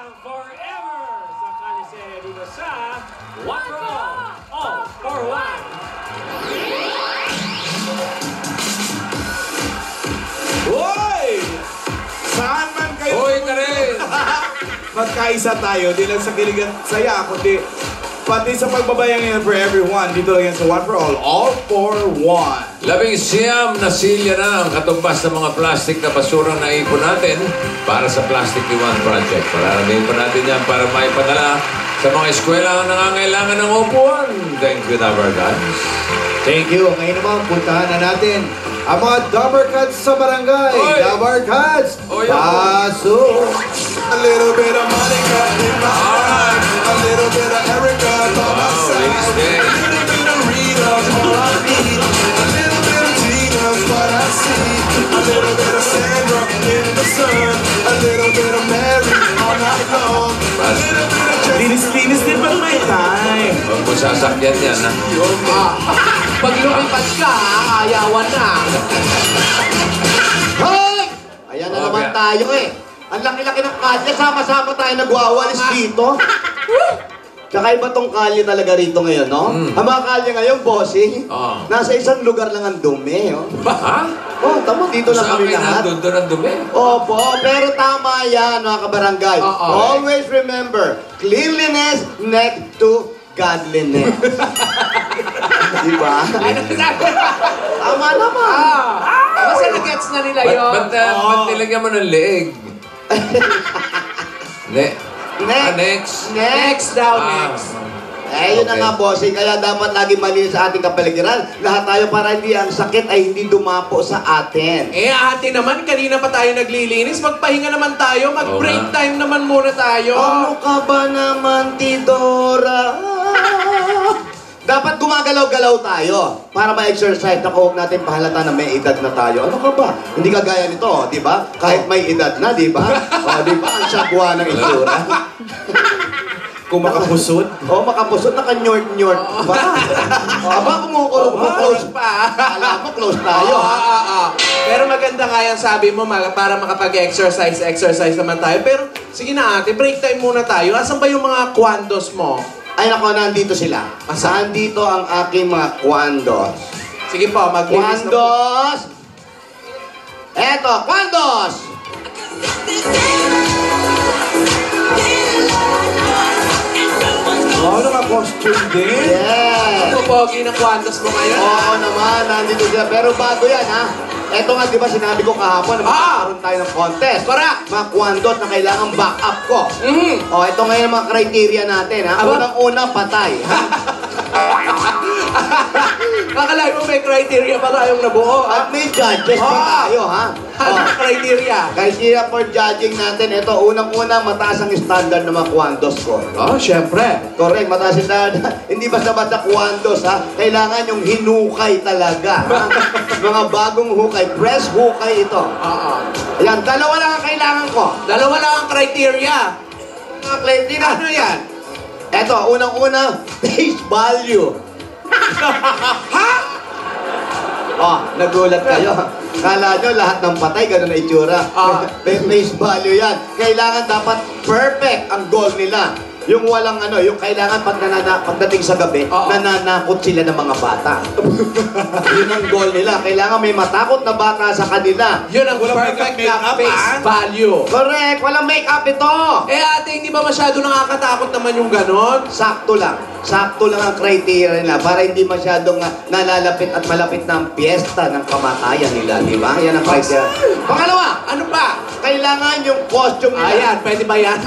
ng Forever sa Caliseria dito sa One for All for One. Hoy! Saan man kayo? Hoy, Karen! Magkaisa tayo, di lang sa kilig at saya, kundi pati sa pagbabayang yan for everyone. Dito lang yan sa One for All for One. 19 na silya na ang katumbas ng mga plastic na basurang naipon natin para sa Plastic Iwan Project. Pararamihin pa natin yan para maipadala sa mga eskwela ang nangangailangan ng upuan. Thank you, Dabber Gods. Thank you. Ngayon naman, puntahan na natin ang mga Dabber Gods sa barangay. Oy! Dabber Gods, Oy, pasok! A little bit of Monica in my heart. A little bit of Erica by my Wow, side. ladies day. A little bit of Rita's all I need. A little bit of Tina's what I see. A little bit of Sandra in the sun. A little bit of Mary all night long. A little bit of Linis-linis din ba may time? Huwag mo sasakyan yan, ha? Pag lumipad ka, ayawan na. Hoy! Ayan na naman tayo eh. Ang laki-laki ng kalye, sama-sama tayo nagwawalis dito. Tsaka iba tong kalye talaga rito ngayon, no? Ang mga kalye ngayon, bossing, nasa isang lugar lang ang dumi, oh. Ha? Oh, tamo, dito lang Sa kami akin lahat. nandun doon ang dumi. Opo, pero tama yan, mga kabarangay. Always remember, cleanliness next to godliness. Diba? Tama naman. Basta nag-gets na nila yun. Ba't nilagyan mo ng leeg? Next. Next daw, next. Yun na nga, bossing. Kaya dapat lagi malinis sa ating kapaligiran. Lahat tayo para hindi ang sakit ay hindi dumapo sa atin. Ate naman, kanina pa tayo naglilinis. Magpahinga naman tayo. Mag-break Oo nga. time naman muna tayo. Ano ka ba naman, Tidora? Dapat gumagalaw-galaw tayo para ma-exercise na huwag natin pahalata na may edad na tayo. Ano ka ba? Hindi ka gaya nito, di ba? Kahit may edad na, di ba? Di ba? Ang sagwa ng itsura. Kung makapusod. Makapusot, naka-nyort-nyort pa. Aba, close pa. Alam mo, close tayo. Pero maganda nga yan, sabi mo, para makapag-exercise naman tayo. Pero, sige na ate, break time muna tayo. Asan ba yung mga kwandos mo? Ay, nako, nandito sila. Nandito ang aking mga kwandos. Sige po, maglinis na po. Kwandos! Eto, kwandos! Naka-costume din. Yes! Pogi ng kwandos mo ngayon. Oo naman, nandito sila. Pero bago yan, ha? Eto nga, di ba sinabi ko kahapon na magkakaroon tayo ng contest. Correct. Mga kwandot na kailangan back up ko. Ito ngayon ang mga criteria natin, ha? Unang-una, patay. Kakalain mo may criteria pa tayong nabuo. At may judges din tayo, ha? Ano criteria? Criteria for judging natin. Ito, unang-una, mataas ang standard ng mga kwandos ko. Siyempre. Correct, mataas ang standard. Hindi basta-basta kwandos, ha? Kailangan yung hinukay talaga, ha? Mga bagong hukay, press hukay ito. Ayan, dalawa lang ang kailangan ko. Dalawa lang ang criteria. Mga criteria. Ano yan? Ito, unang-una, face value. Nagulat kayo. Kala nyo lahat ng patay, ganun na itsura. May face value yan. Kailangan dapat perfect ang goal nila. Yung walang yung kailangan pagdating sa gabi, nananakot sila ng mga bata. Yun ang goal nila. Kailangan may matakot na bata sa kanila. Yun ang perfect na face value. Correct! Walang make-up ito! Ate, hindi ba masyado nakakatakot naman yung ganon? Sakto lang. Sakto lang ang criteria nila para hindi masyadong nalalapit at malapit na ang piyesta ng kamatayan nila, di ba? Yan ang criteria. Pangalawa, Ano pa? kailangan yung costume nila. Ayan, pwede ba yan?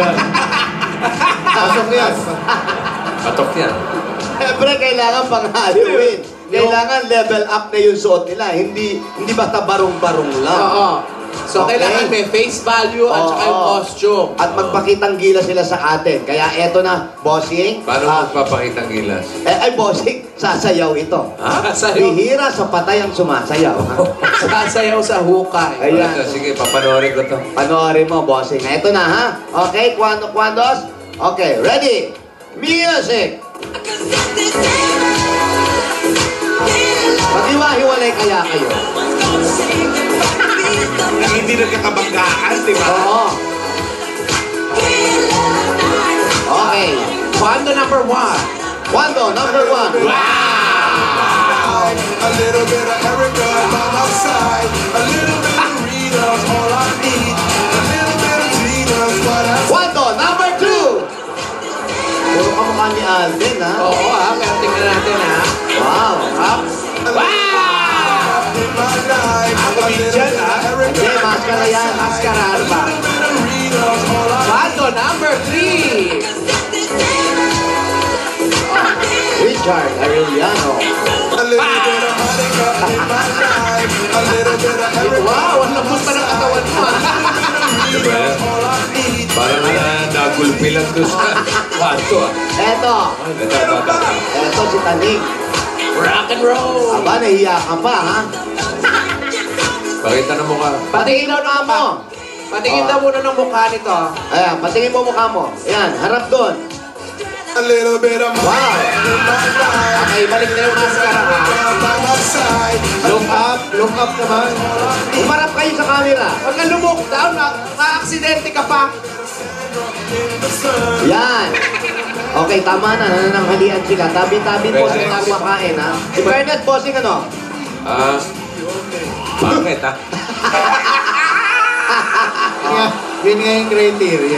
Pasok yan. Patok yan. Siyempre, kailangan pang Halloween. Kailangan level up na yung suot nila. Hindi basta barong-barong lang. So, kailangan may face value at saka yung costume. At magpakitang gila sila sa atin. Kaya eto na, bossing. Paano magpapakitang gilas? Bossing, sasayaw ito. Sasayaw. Bihira sa patay ang sumasayaw. Sasayaw sa hukay. Ayan. Sige, papanoorin ko to. Panoorin mo, bossing. Ito na, ha? Okay, kwandos? Okay, ready? Music! Maghiwa-hiwalay kaya kayo. Hindi nagkakabanggaan, di ba? Oo. Okay. Kwando number 1. Wando, number 1. A little bit of Erica by my side. A little bit of Rita's all I need. A little bit of Tina's what I Wando, number 2. Puro kamukha ni Alden, ha? Oo pero tingnan natin Wow. Up. in my life. A little bit of Erica. Hindi, maskara yan. Maskara, ano ba? A little bit of Rita's all I Kwando number 3. Richard Arellano. A little bit of Monica in my life. A little bit of Erica. Wow, ang lambot pa ng katawan mo. Rita's all I need. Parang nagulpi lang doon sa kanto. Eto. Ito. Eto si Taning. Rock and roll. Aba, nahiya ka pa, ha? Pakita na mukha. Patingin daw ng Mukha mo. Patingin daw muna ng mukha nito. Ayan, patingin mo mukha mo. Ayan, harap doon. A little bit of Wow. in my life. Okay, balik na yung maskara ha. By my side. Look up naman. Umarap kayo sa camera. Huwag ka lumok down, ma-aksidente ka pa. Yan. Okay, tama na. Nanananghalian sila. Tabi-tabi po sila kumakain, ha? Si Bernard, bossing ano? Bakit ha? Yun nga yung criteria.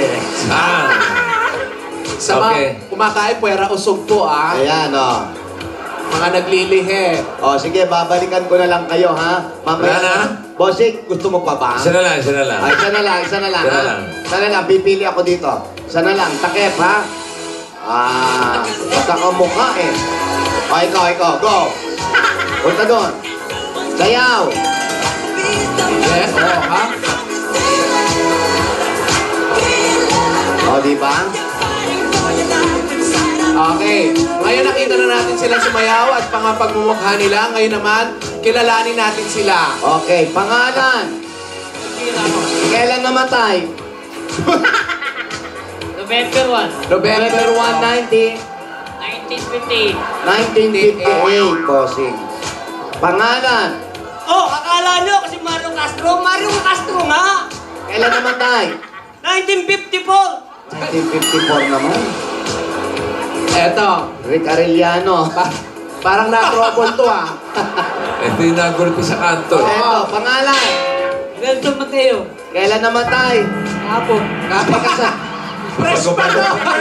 Sa Okay. mga kumakain, puwera usog po Ayan, o. Mga naglilihe. O, sige, babalikan ko na lang kayo, ha? Wala na? Bossing, gusto mo pa ba? Isa na lang, isa na lang. Ay, isa na lang, Isa na ha? lang. Isa na lang, pipili ako dito. Isa na lang, takip, ha? Magkakamukha eh. O, ikaw, go. Punta doon. Sayaw. Yes, oo ha? O, di ba? Okay. Ngayon nakita na natin sila sumayaw at pangapagmumukha nila. Ngayon naman, kilalanin natin sila. Okay, pangalan. Kailan namatay? November 1, November 1, 1950. 1958, bossing. Pangalan. Oh, akala nyo kasi Mario Castro? Mario Castro nga! Kailan namatay? 1954! 1954 naman. Eto. Rick Arellano. Parang na-trouble to Ito yung nagulpi sa kanto. Eto, pangalan. Nelson Mateo. Kailan namatay? Hapon. Kapag ka sa... Press pa to!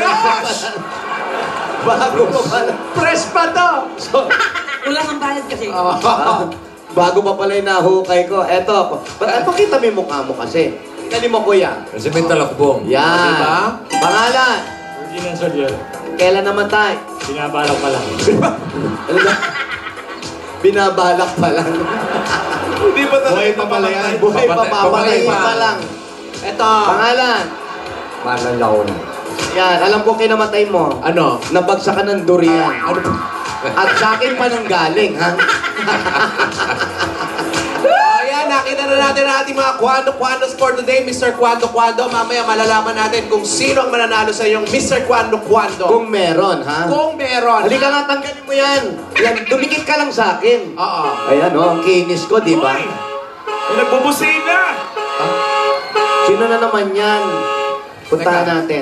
Bago pa pala. Press pa to! Kulang ang bayad kasi. Bago pa pala yung nahukay ko. Eto, pakita mo yung mukha mo kasi. Tingnan mo, kuya. Kasi may talakbong. Yan. Diba? Pangalan. Ferdinand Solier. Kailan namatay? Binabalak pa lang. Ano ba? Binabalak pa lang. Hindi ba Buhay pa pala yan. Buhay pa, Papatay papatayin pa. pa lang. Eto. Pangalan. Marlon Laon. Yan, alam ko kinamatay mo. Ano? Nabagsakan ng durian. At sa akin pa nang galing, ha? Ayan, nakita na natin ang ating mga Kwando-Kwandos for today. Mr. Kwando-Kwando. Mamaya malalaman natin kung sino ang mananalo sa iyong Mr. Kwando-Kwando. Kung meron, ha? Kung meron. Halika nga, tanggalin mo yan. Yan, dumikit ka lang sa akin. Oo. Ayan, oh, ang kinis ko, di ba? May nagbubusina! Sino na naman yan? Puntahan Teka. natin.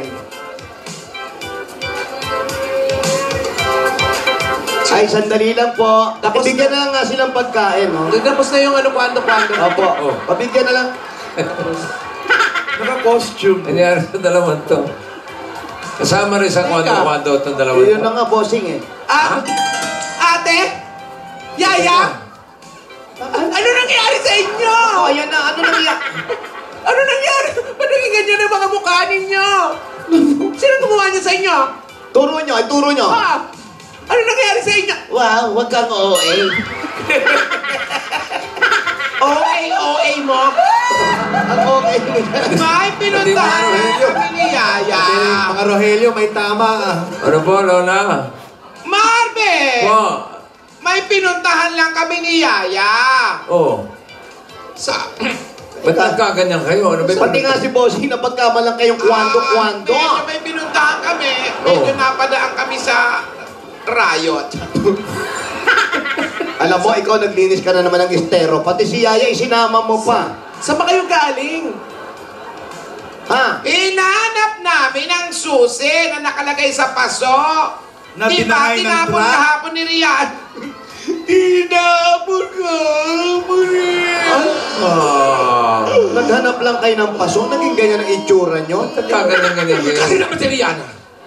Ay, sandali lang po. Tapos Ibigyan na lang nga silang pagkain, oh. Tapos na yung ano, Kwando-Kwando. Opo, Oh. pabigyan na lang. Naka-costume. Nangyari sa dalawang to. Kasama rin sa kwando-kwando itong dalawang Yun to. na nga, bossing, eh. Ate? Yaya? Ano nangyari sa inyo? Oh, ayan na. Ano nangyari? Ano nangyari? Ba't naging ganyan ang mga mukha ninyo? Sino gumawa niya sa inyo? Turo nyo, ay turo nyo. Ano nangyari sa inyo? Wow, wag kang OA. OA mo? Ang okay nila. May pinuntahan kami ni Yaya. Mga Rogelio, may tama. Ano po, Lola? Marve! Po. May pinuntahan lang kami ni Yaya. Oh. Sa... Ba't nagkaganyan kayo? Ano ba? Pati nga si Bossing na pagkamalang kayong kwando-kwando. Medyo may pinuntahan kami. Medyo napadaan kami sa riot. Alam mo, ikaw naglinis ka na naman ng estero. Pati si Yaya, isinama mo pa. Saan ba kayo galing? Ha? Inanap namin ang susi na nakalagay sa paso. Na Di ba tinangay ng tinapon truck? kahapon ni Rian? Tinapon kahapon ni Rian. Naghanap lang kayo ng paso, naging ganyan ang itsura nyo. Kaganyan-ganyan. Kasi naman si Rian.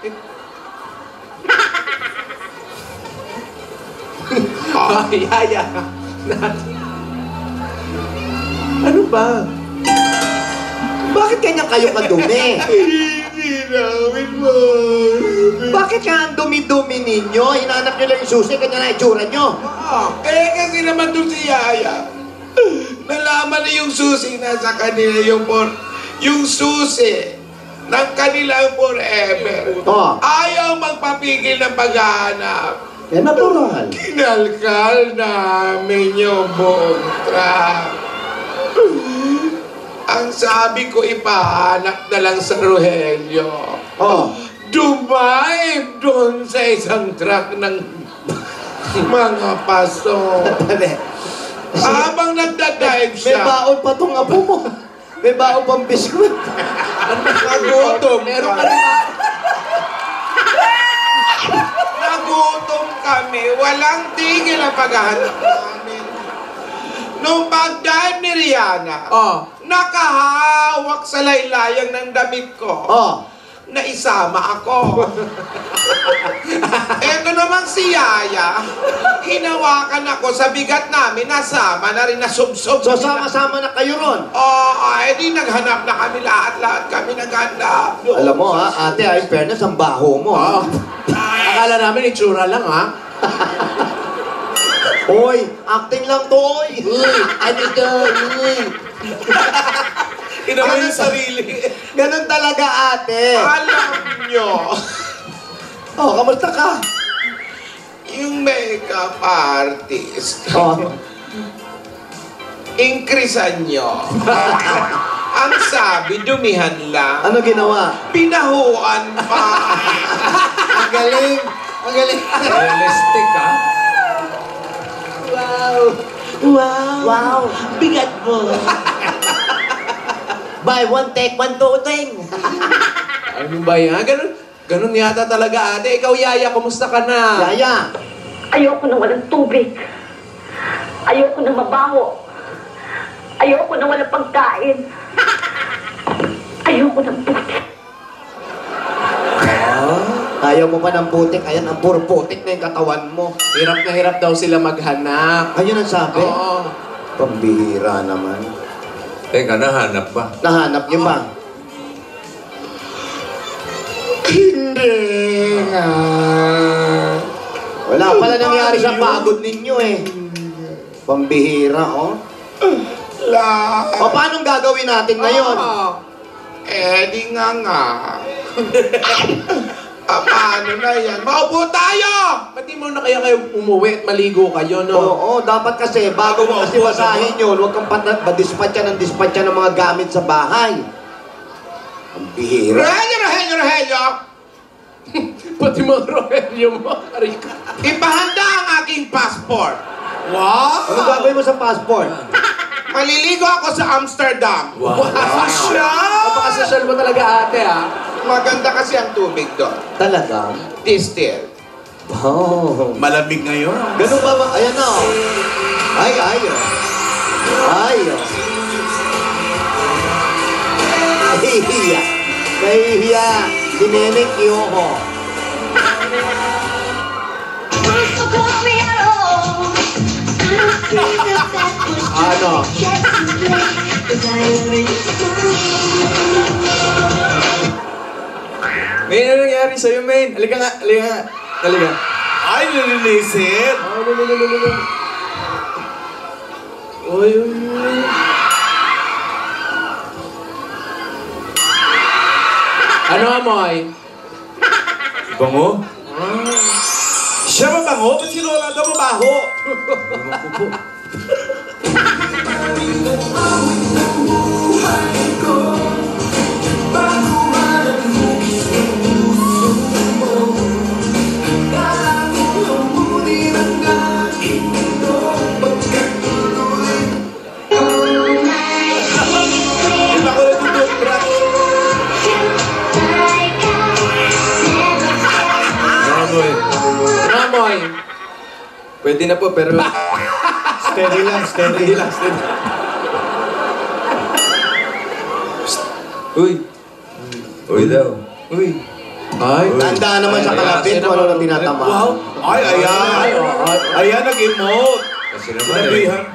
Yaya. Ano ba? Bakit ganyan kayo kadumi? Hindi namin mo. Bakit nga ang dumi-dumi ninyo? Hinanap nyo lang yung susi, ganyan ang itsura nyo. Kasi naman doon si Yaya. Nalaman na yung susi nasa kanila yung susi ng kanilang forever. Oh. Ayaw magpapigil ng paghahanap. Eh, natural. Kinalkal namin yung buong truck. Ang sabi ko, ipahanap na lang sa Rogelio. Oh. Dumaib doon sa isang truck ng mga paso. Habang nagdadive May siya, baon pa tong apo mo. May baon pang biskwit. nagutom Meron ka kami. rin. Nagutom kami. Walang tigil ang paghahanap namin. Nung pag-dive ni Rihanna, nakahawak sa laylayang ng damit ko. Oh. Na isama ako. Eto naman si Yaya, hinawakan ako sa bigat namin, nasama na rin, nasubsob. So, sama-sama na kayo ron. Di naghanap na kami lahat kami naghanap. Alam mo ha, ate, in fairness, ang baho mo ha. Akala namin itsura lang, ha? Oy, acting lang to, oy. Ano to, oy. Inaman yung sarili. Ganun talaga, ate. Alam nyo, Oh, kamusta ka? yung makeup artist, Oh. increasean nyo. Ang sabi, dumihan lang. Ano ginawa? Pinahuan pa. Ang galing. Ang galing. Realistic, ha? Wow! Bigat mo! By one take, one two ting! Ano ba yan? Ganun yata talaga, ate. Ikaw, Yaya, kumusta ka na? Yaya. Ayoko na walang tubig. Ayoko na mabaho. Ayoko na walang pagkain. Ayoko ng puti. Ayaw mo pa ng putik. Ayan, ang puro putik na yung katawan mo. Hirap na hirap daw sila maghanap. Ayun ang sabi. Oo. Pambihira naman. Teka, nahanap ba? Nahanap niyo ba? Hindi nga. Wala pala nangyari sa pagod ninyo eh. Pambihira, oh. O, paano gagawin natin ngayon? Di nga. Paano na yan? Maupo tayo! Ba't di mo na kaya kayo umuwi at maligo kayo, no? Oo, dapat kasi bago mo kasi basahin yun, huwag kang dispatcha ng mga gamit sa bahay. Ang bihira. Rogelio! Pati mga Rogelio mo, Rico. Ipahanda ang aking passport. Ano gagawin mo sa passport? Maliligo ako sa Amsterdam. Wow. Napakasosyal mo talaga, ate, ha? Maganda kasi ang tubig doon. Talaga? Distill. Oh. Malamig ngayon. Ganun ba? Ayan na, oh. Ay. Nahihiya. Nahihiya. Si Neneng Kiyoho. Ano? May ano nangyari sa'yo, Main? Halika nga. Ay, nililisit. Uy. Ano, Amoy? Bango? Siya mabango? Ba't si Lola daw mabaho? Di ba ko nagtututbrush? Pwede na po, pero... Steady lang, steady lang. Uy. Uy daw. Uy. Ay. Tandaan naman sa kalapit kung ano na tinatama. Wow. Ay, ayan. Ayan, nag-emote. Kasi naman eh. Sinabihan.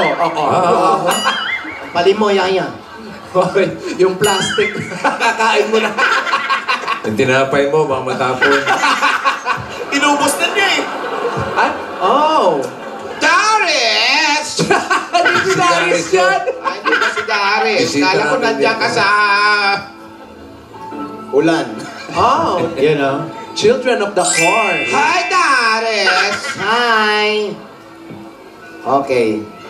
Pali mo, yaya. Yung plastic, kakain mo na. Yung tinapay mo, baka matapon. Inubos na niya eh. Ay? Oh. Darius! Hindi si Darius yan. Ay, hindi ba si Darius? Bisita Kala ko namin nandiyan ka dito. sa... Ulan. Oh. Yan ah. Children of the Corn. Hi, Darius! Hi! Okay.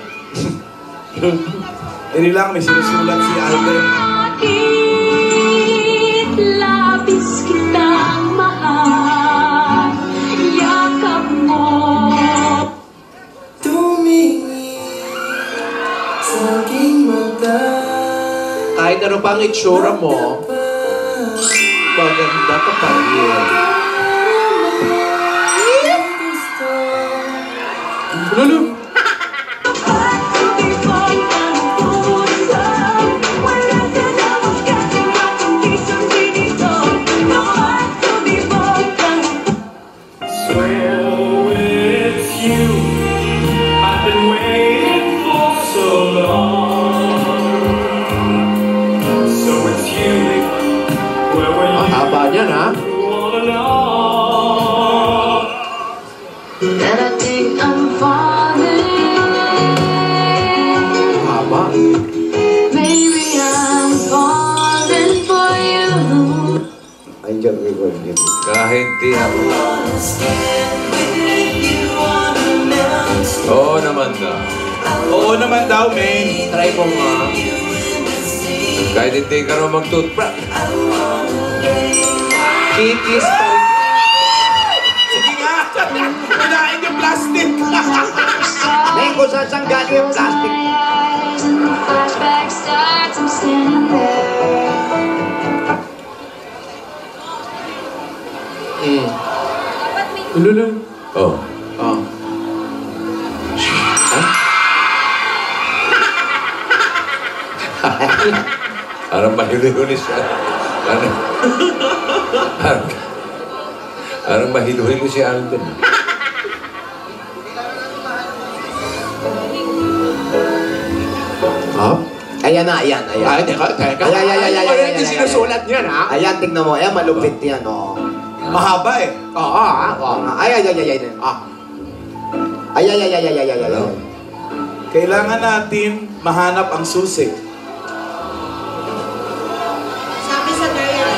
Hindi lang, may sinusulat si Alden. Bakit labis kitang mahal? Yakap mo. Kahit ano pang itsura mo, maganda ka pa rin. Lulu. Ang haba niyan, ha? And I think I'm falling. Haba. Maybe I'm falling for you. Ay, dyan, record yun. Kahit di ako. Oo naman daw. Oo naman daw, men. Try mo nga. Kahit hindi ka naman mag-toothbrush. Kikis pa rin. Sige nga. Kunain yung plastic. May kung saan galing yung plastic. Flashback starts, I'm standing there. Lulu. Oh. Oh. Parang mahilo-hilo siya. Parang mahilo-hilo si Alden. Ha? Ayan na, ayan, ayan. Ay, teka. Ay, ay, ay, ay, ay, ay, Yung ay, sinusulat niyan, ha? Ayan, tignan mo. Ayan, malupit yan, oh. Mahaba eh. Oo, ha? Oo nga. Ay, ay, ay, ay, ay. Ah. Ay, ay, ay, ay, ay, ay, ay, ay. Kailangan natin mahanap ang susi. Sabi sa diary.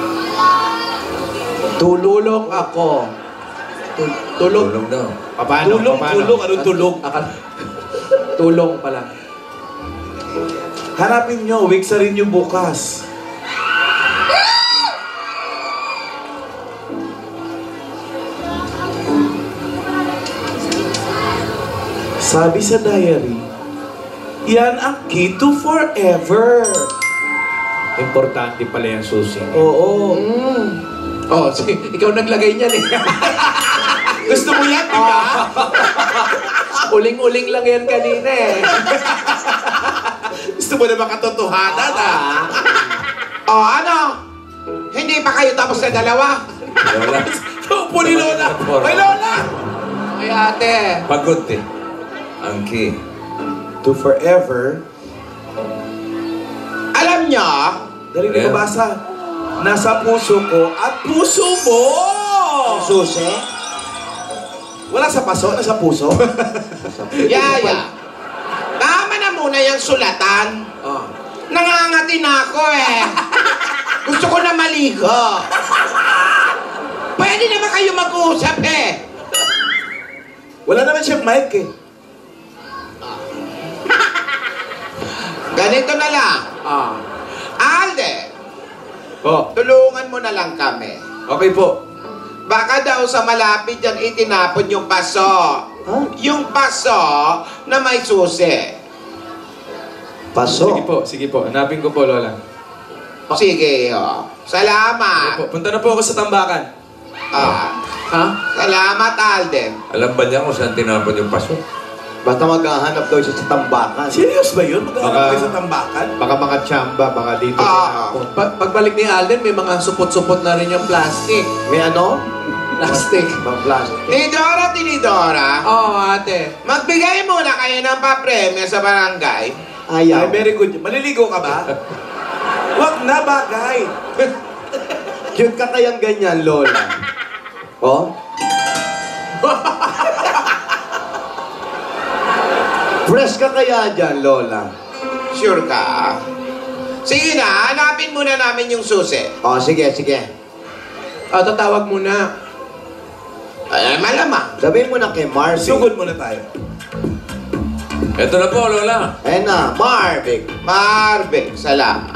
Tululong ako. Tulog. Tulong daw. Tulong, tulong. Anong tulong? Tulong pala. Hanapin nyo, wiksa rin nyo bukas. Sabi sa diary, yan ang key to forever. Importante pala yung susi. Oo. Oh, ikaw naglagay niyan eh. Gusto mo yan, di ba? Uling-uling lang yan kanina eh. Gusto mo na makatotohanan, ah? O ano? Hindi pa kayo tapos na dalawa? Lola. Upo ni Lola. Ay, Lola! Ay ate. Pagod eh. Ang key. To forever. Alam nyo, Dali Ayan. ko basa. Nasa puso ko at puso mo! Susi? Wala sa paso, nasa puso. Yaya, tama na muna yung sulatan. Oh. Nangangati na ako eh. Gusto ko na maligo. Pwede naman kayo mag-uusap eh. Wala naman siyang mic eh. Ganito na lang. Ah. Alden, Oh, tulungan mo na lang kami. okay po. Baka daw sa malapit dyan itinapon yung paso. Huh? Yung paso na may susi. Paso. Sige po. Hanapin ko po, Lola. Sige, oh. Salamat. Punta na po ako sa tambakan. Ah. Ha? Salamat, Alden. Alam ba niya kung saan tinapon yung paso? Basta maghahanap daw siya sa tambakan. Serious ba yun? Maghanap Baka- kayo sa tambakan? Baka mga tsamba, baka dito. Pagbalik ni Alden, may mga supot-supot na rin yung plastic. May ano? Plastic. Mga plastic. Tinidora. Oo, ate. Magbigay muna kayo ng papremyo sa barangay. Ayaw. Ay, very good. Maliligo ka ba? Wag na, bagay. Cute ka kayang ganyan, Lola. Oh? Fresh ka kaya dyan, Lola? Sure ka? Sige na, hanapin muna namin yung susi. Oh, sige, sige. Tatawag muna. Ay, malamang. Sabihin mo na kay Marvin. Sugod muna tayo. Ito na po, Lola. Ayan na, Marvin. Marvin, salamat.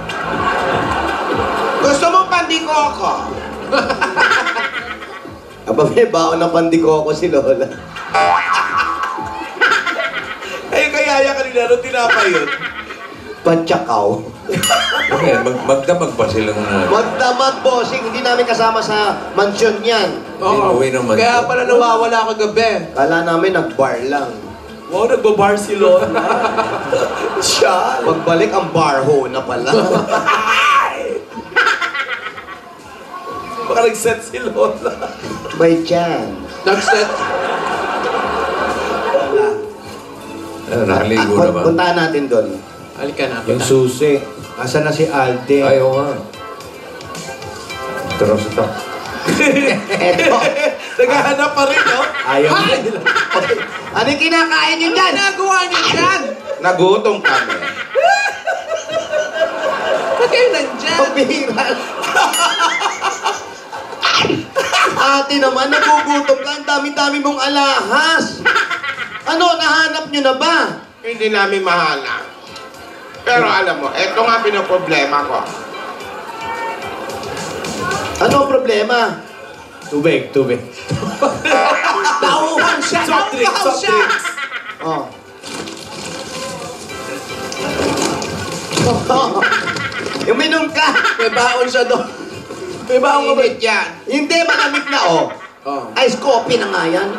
Gusto mo pandikoko? Aba, may baon na pandikoko si Lola. Ay, kaya kanina nung tinapay yun. Pantsakaw. Okay, magdamag pa silang na. Magdamag, bossing. Hindi namin kasama sa mansyon yan. Inuwi naman. Kaya pala nawawala kagabi. Kala namin nag-bar lang. Wow, nagbabar si Lola. Siya. Pagbalik, ang bar ho na pala. Baka nag-set si Lola. By chance. Nag-set. Nakaligo na ba? Puntahan natin doon. Halika na. Yung susi. Asa na si Alden? Ayaw nga. Terus ito. Eto. Naghahanap pa rin, no? Ayaw na. Ano yung kinakain niyo dyan? Nagawa niyo dyan. Nagutom kami. Ba't kayo nandyan? Pabihira. Ate naman, nagugutom ka. Ang dami-dami mong alahas. Ano, nahanap nyo na ba? Hindi namin mahanap. Pero alam mo, eto nga pinoproblema ko. Ano ang problema? Tubig, tubig. Nauuhaw siya. Soft drinks, Nauuhaw soft siya. drinks. Oh. Uminom ka. May baon siya doon. May baon ka ba? Init yan. Hindi, malamig na, oh. Oh. Ice coffee na nga yan.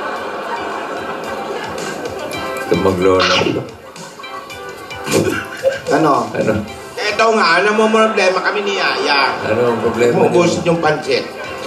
Tumaglola. Ano? Ano? Eto nga, problema kami ni Yaya. Ano ang problema niyo? Umubusit yung pansit.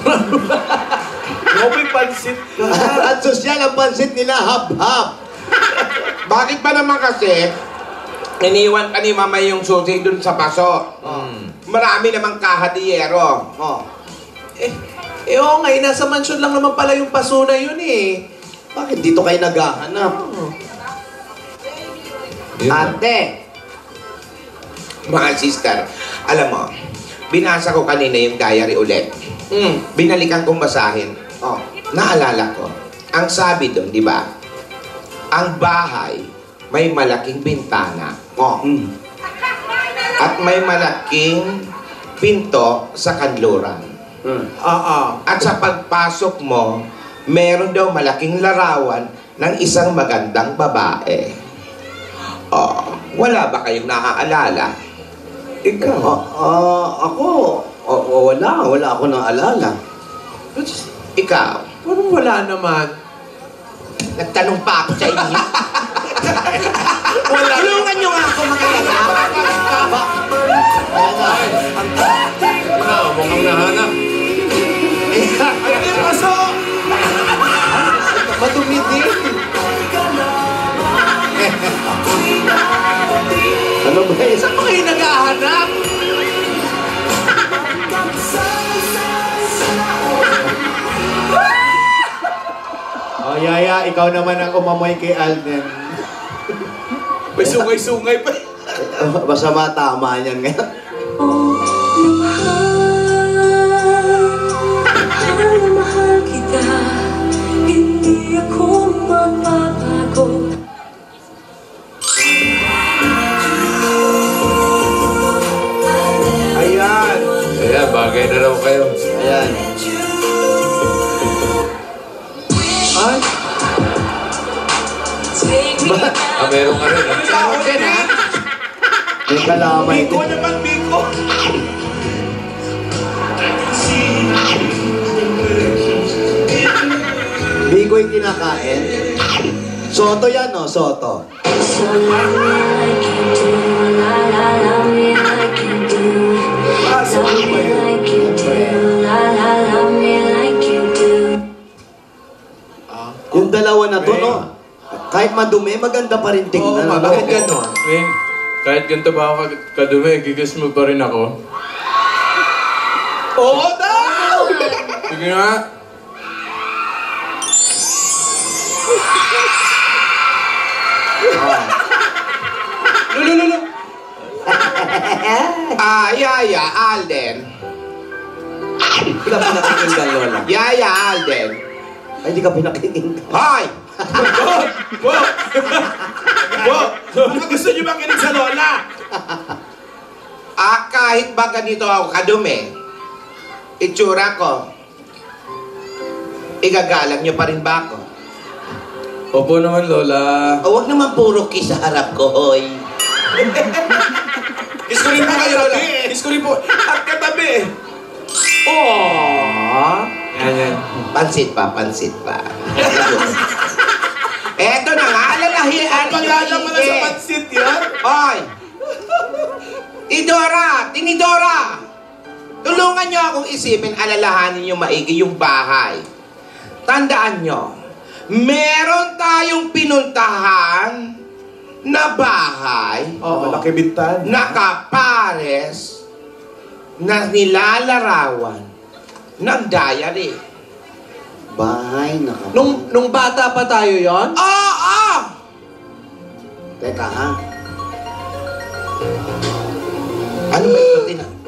No, may pansit ka. At sosyal ang pansit nila, hab-hab. Bakit ba naman kasi, iniwan ka ni Mama yung susi dun sa paso? Marami namang kahadiyero. Oh. Oo nga, nasa mansyon lang naman pala yung paso na yun eh. Bakit dito kayo naghahanap? Yun. Ate. Mga sister, alam mo, binasa ko kanina yung diary ulit. Binalikan kong basahin. Oh. Naalala ko, ang sabi doon, di ba? Ang bahay may malaking bintana. Oh. At may malaking pinto sa kanluran. At sa pagpasok mo, meron daw malaking larawan ng isang magandang babae. Oh, wala ba kayong naaalala? Ikaw? Ako? Wala ako naalala. Ikaw? Parang wala naman. Nagtanong pa ako sa inyo. Wala. Tulungan nyo nga ako mga Mukhang nahanap. Ano yung paso? Madumi din. Ano ba yun? Saan mo kayo nag-ahanap? Oh, Yaya, ikaw naman ang umamoy kay Alden. May sungay-sungay pa. Basta matama niyan ngayon. Mahal kita, hindi ako magbabago. Ayan. Ayan, bagay na raw kayo. Ayan. Ay, Meron ka rin. Ako din ha. May kalamay Biko din. naman, Biko. kinakain? Soto yan, no? Soto. Yung dalawa na to, no? Kahit madumi, maganda pa rin tingnan. Oo, bakit gano'n? Kahit ganito ba ako kadumi, gigas mo pa rin ako. Oo daw! Sige nga. Lulu. Yaya, Alden. Hindi ka pinakikinggan, Lola. Yaya, Alden. Ay, hindi ka pinakikinggan. Hoy! Ano gusto niyo makinig sa Lola? Kahit ba ganito ako kadumi, itsura ko, igagalang niyo pa rin ba ako? Opo naman, Lola. Huwag naman puro kiss sa harap ko, hoy. Kiss ko rin po kayo, Lola. Kiss ko rin po. At katabi. Oh, Yan. pansit pa. Eto na nga, alalahian. Pag-alam mo na sa pansit yan. Hoy! Tinidora! Tulungan niyo akong isipin, alalahanin niyo maigi yung bahay. Tandaan niyo, meron tayong pinuntahan na bahay Malaki bintan. na kapares na nilalarawan ng diary. Bahay na ka. Nung bata pa tayo yon? Oo! Teka, ha? Ano ba ito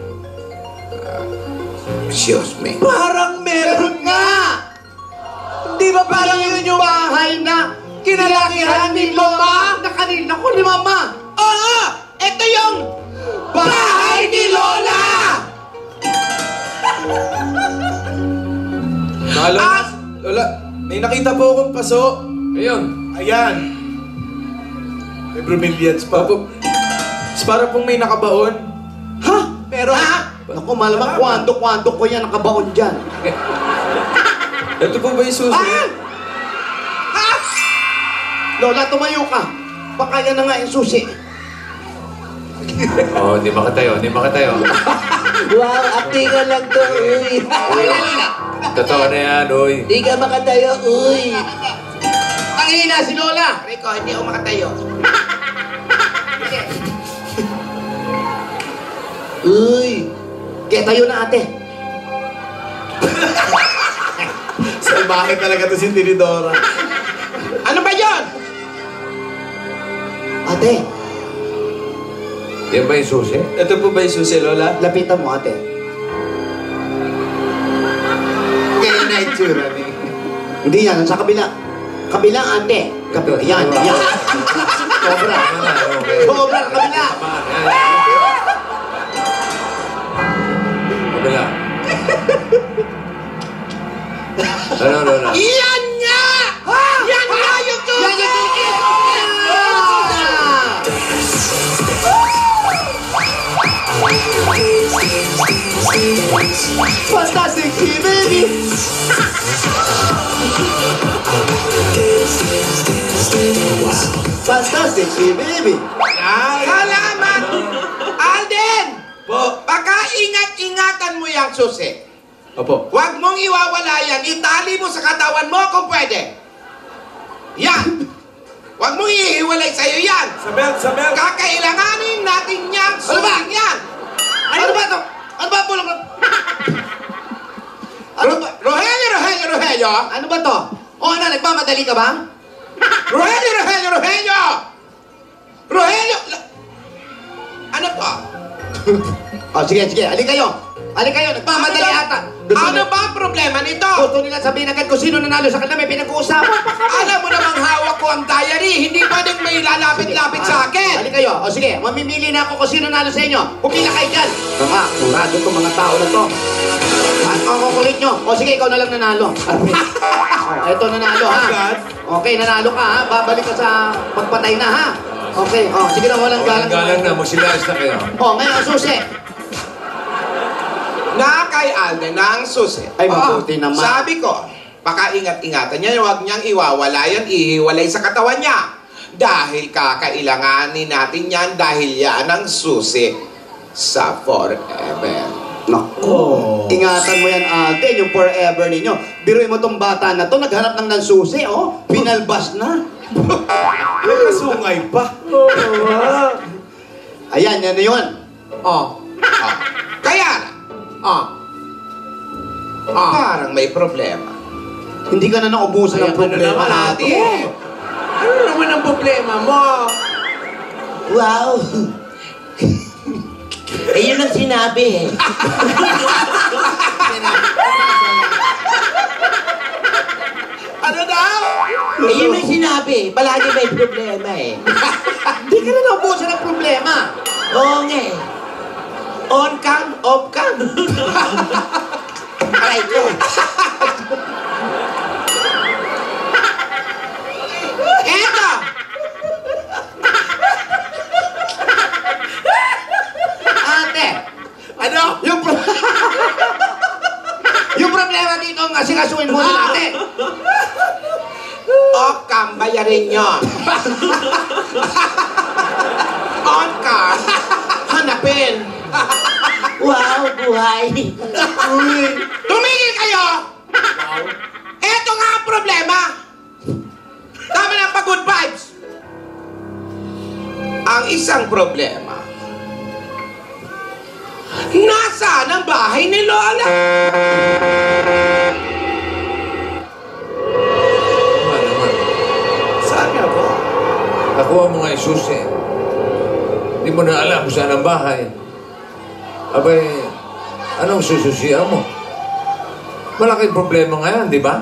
excuse me. Parang meron nga! Di ba parang yun yung bahay na kinalakihan ni Mama? Na kanina ko ni Mama! Oo! Ito yung bahay ni Lola! Lola, may nakita po akong paso. Ayun. Ayan. May bromeliads pa. Opo. Para pong may nakabaon. Ha? Pero, naku, malamang kwando ko yan nakabaon dyan. Ito po ba yung susi? Lola, tumayo ka. Baka yan na nga yung susi. Hindi makatayo. Wow, actingan lang to, uy. Totoo na yan, oy. Di ka makatayo, uy. Ang hina si Lola! Rico, hindi ako makatayo. Uy! Kaya tayo na, ate. Salbahe talaga to si Tinidora. Ano ba yon? Ate, Yan ba yung susi? Ito po ba yung susi, Lola? lapitan mo, ate. Kaya na itsura ni. Hindi yan, sa kabila. Kabila, ate. Yan. Sobra. Sobra, kabila. Kabila. Ano, Lola? Yan nga! Yan nga yung susi! Fantastic, si baby! Fantastic, si baby! Salamat! Alden! Baka ingat-ingatan mo yung susi. Opo. Huwag mong iwawala yan. Itali mo sa katawan mo kung pwede. Yan! Huwag mong ihiwalay sa'yo yan. Sa belt. Kakailanganin natin yang susing yan. Ano ba ito? Ano ba bulong? Rogelio! Ano ba to? O ano, nagmamadali ka ba? Rogelio! Ano to? Sige. Alin kayo, nagmamadali ata. Ano ba ang problema nito? Gusto nila sabihin agad kung sino nanalo sa kanila, may pinag-uusapan pa kami. Alam mo namang hawak ko ang diary. Hindi pwedeng may lalapit-lapit sa akin. Alin kayo, sige, mamimili na ako kung sino nanalo sa inyo. Pumila kayo dyan. Kurado itong mga tao na to. At ang kukulit nyo. Sige, ikaw na lang nanalo. Ito nanalo, ha? Okay, nanalo ka, ha? Babalik ka sa pagpatay na, ha? Okay, sige na, walang galang. Galang na, magsilayas na kayo. Ngayon ang susi. Na kay Alden na ang susi. Ay, mabuti naman. Sabi ko, pakaingat-ingatan niya, huwag niyang iwawala yan, ihiwalay sa katawan niya. Dahil kakailanganin natin yan dahil yan ang susi sa forever. Nako. Ingatan mo yan, Alden, yung forever ninyo. Biruin mo tong bata na to, naghanap ng nansusi, oh. Pinalbas na. May kasungay pa. Ayan, yan na yun. Kaya parang may problema. Hindi ka na naubusan ng problema natin. Ano naman ang problema mo? Wow! Yun ang sinabi eh. Ano daw? Yun ang sinabi. Palagi may problema eh. Hindi ka na naubusan ng problema. Oo nga eh. On cam, off cam. Aray ko. Eto! Ate! Ano? Yung problema dito ang asikasuin muna natin. Off cam, bayarin nyo. On cam, hanapin. Wow, buhay. Tumigil kayo! Eto nga ang problema. Tama na pa good vibes. Ang isang problema, nasaan ang bahay ni Lola? Saan nga ba? Nakuha mo nga yung susi. Hindi mo na alam kung saan ang bahay. Abay, anong sususihan mo? Malaking problema nga yan, di ba?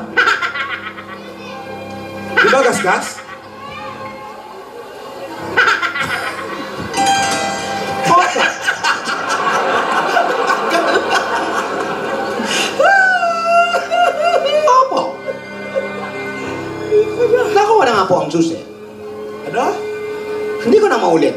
Di ba, Gasgas? Opo. Nakuha na nga po ang susi. Ano? Hindi ko na maulit.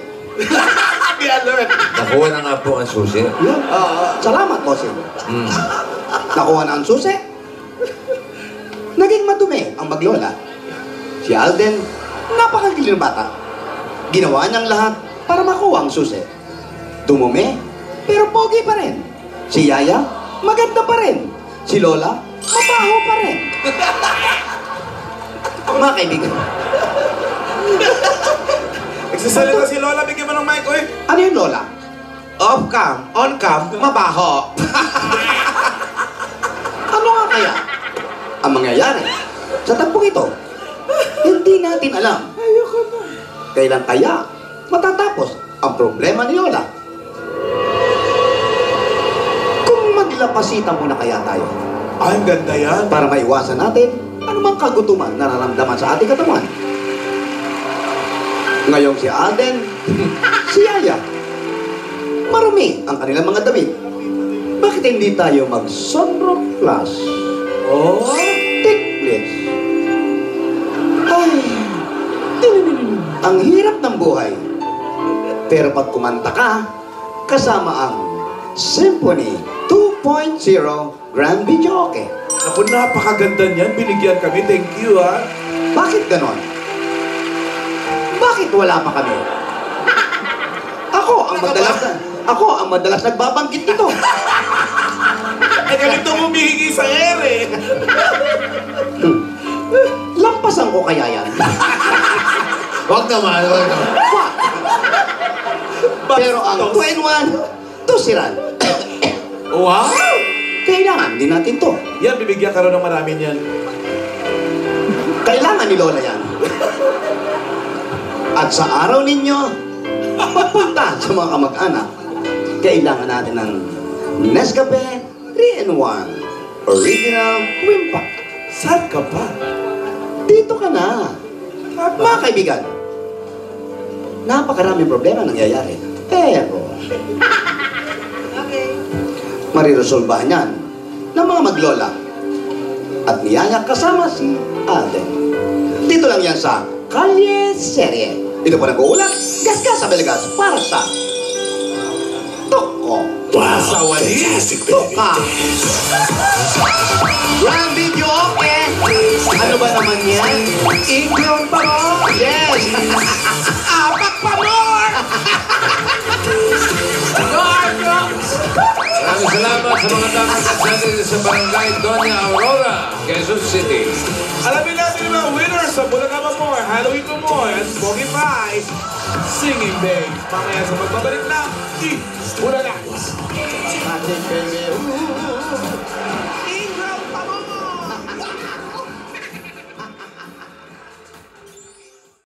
Nakuha na nga po ang susi. Salamat, bossing. Nakuha na ang susi. Naging madumi ang maglola. Si Alden, napakagiling bata. Ginawa niyang lahat para makuha ang susi. Dumumi, pero pogi pa rin. Si Yaya, maganda pa rin. Si Lola, mabaho pa rin. Mga kaibigan, Nagsasalita si Lola, bigyan mo ng mic, oy. ano yung Lola? Off cam, on cam, mabaho. Ano nga kaya ang mangyayari sa tagpong ito? Hindi natin alam. Kailan kaya matatapos ang problema ni Lola? Kung maglapasitan muna kaya tayo Ay, ang ganda yan. para maiwasan natin anumang kagutuman na nararamdaman sa ating katawan. Ngayong si Alden, si Yaya, marumi ang kanilang mga damit. Bakit hindi tayo mag-sunrock class? Oh? Tiklets. Ay, ang hirap ng buhay. Pero pag kumanta ka, kasama ang Symphony 2.0 Grand Videoke. Naku, napakaganda niyan. Binigyan kami. Thank you, ha. Bakit ganon? Bakit wala pa kami? Ako ang madalas nagbabanggit nito. Eh, ganito humihingi sa ere. Lampasan ko kaya yan. Huwag naman, huwag naman. Pero ang 2-in-1, tusiran. Wow! Kailangan din natin to. Yan, bibigyan ka rin ng marami niyan. Kailangan ni Lola yan. At sa araw ninyo, pagpunta sa mga kamag-anak, kailangan natin ng Nescafe 3-in-1 Original Wimpa. Saan ka pa? Dito ka na. Mga kaibigan, napakaraming problema nangyayari. Pero, mariresolbahan yan ng mga maglola at niyaya kasama si Alden. Dito lang yan sa Kalye Serye. Ito po nag-uulat, Gasgas sa Belagas para sa Toko Wow, fantastic, baby. Grand video, okay. Ano ba naman yan? Ingrown pa mo! Yes! Apak pa more! Go, Arcrocs! Maraming salamat sa mga dapat natin sa Barangay Doña Aurora, Quezon City. Alamin natin yung mga winners sa Bulaga More, Halloween More, at Smoky Prize, Singing Babe. Mamaya sa magbabalik na, Bulaga. Magic baby. Ooh.